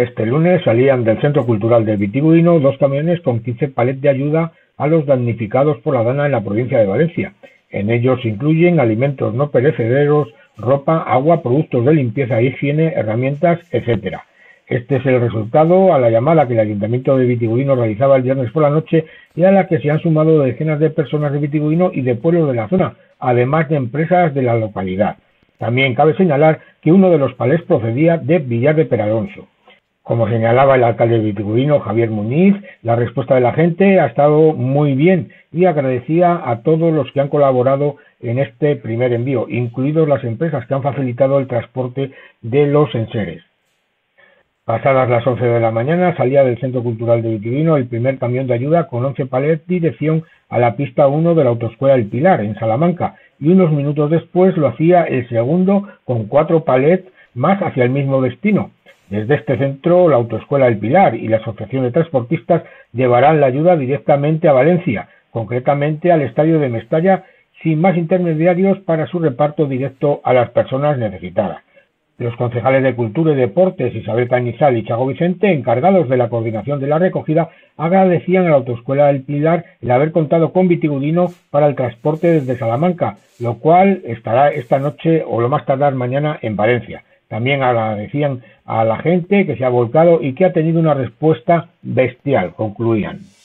Este lunes salían del Centro Cultural de Vitigudino 2 camiones con 15 palets de ayuda a los damnificados por la Dana en la provincia de Valencia. En ellos se incluyen alimentos no perecederos, ropa, agua, productos de limpieza e higiene, herramientas, etc. Este es el resultado a la llamada que el Ayuntamiento de Vitigudino realizaba el viernes por la noche y a la que se han sumado decenas de personas de Vitigudino y de pueblos de la zona, además de empresas de la localidad. También cabe señalar que uno de los palés procedía de Villar de Peralonso. Como señalaba el alcalde de Vitigudino, Javier Muñiz, la respuesta de la gente ha estado muy bien y agradecía a todos los que han colaborado en este primer envío, incluidos las empresas que han facilitado el transporte de los enseres. Pasadas las 11 de la mañana salía del Centro Cultural de Vitigudino el primer camión de ayuda con 11 palets dirección a la pista 1 de la Autoescuela El Pilar, en Salamanca, y unos minutos después lo hacía el segundo con 4 palets más hacia el mismo destino. Desde este centro, la Autoescuela El Pilar y la Asociación de Transportistas llevarán la ayuda directamente a Valencia, concretamente al Estadio de Mestalla, sin más intermediarios para su reparto directo a las personas necesitadas. Los concejales de Cultura y Deportes, Isabel Cañizal y Chago Vicente, encargados de la coordinación de la recogida, agradecían a la Autoescuela El Pilar el haber contado con Vitigudino para el transporte desde Salamanca, lo cual estará esta noche o lo más tardar mañana en Valencia. También agradecían a la gente que se ha volcado y que ha tenido una respuesta bestial, concluían.